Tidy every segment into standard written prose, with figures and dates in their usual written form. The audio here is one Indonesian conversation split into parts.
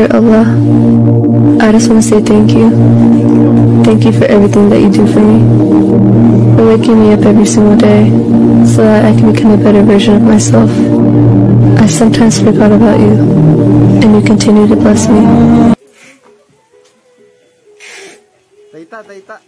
Dear Allah, I just want to say thank you. Thank you for everything that you do for me. For waking me up every single day so that I can become a better version of myself. I sometimes forgot about you, and you continue to bless me. Taita.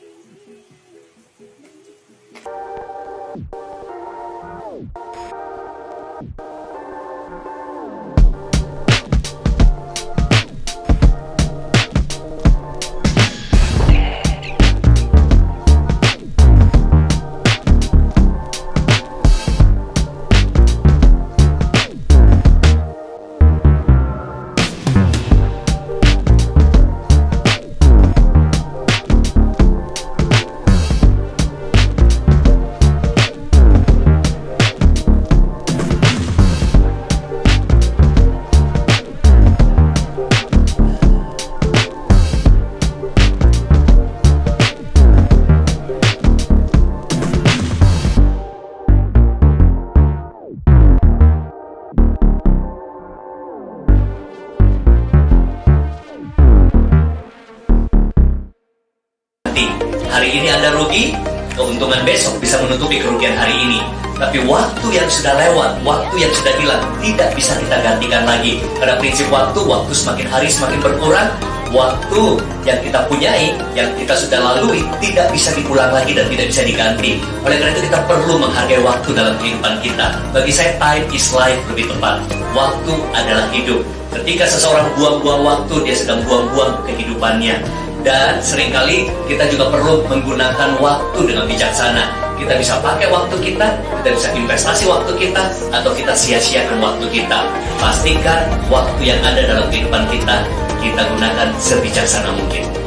Hari ini Anda rugi, keuntungan besok bisa menutupi kerugian hari ini. Tapi waktu yang sudah lewat, waktu yang sudah hilang, tidak bisa kita gantikan lagi. Karena prinsip waktu semakin hari semakin berkurang. Waktu yang kita punyai, yang kita sudah lalui, tidak bisa diulang lagi dan tidak bisa diganti. Oleh karena itu kita perlu menghargai waktu dalam kehidupan kita. Bagi saya, time is life lebih tepat. Waktu adalah hidup. Ketika seseorang buang-buang waktu, dia sedang buang-buang kehidupannya. Dan seringkali kita juga perlu menggunakan waktu dengan bijaksana. Kita bisa pakai waktu kita bisa investasi waktu kita, atau kita sia-siakan waktu kita. Pastikan waktu yang ada dalam kehidupan kita gunakan sebijaksana mungkin.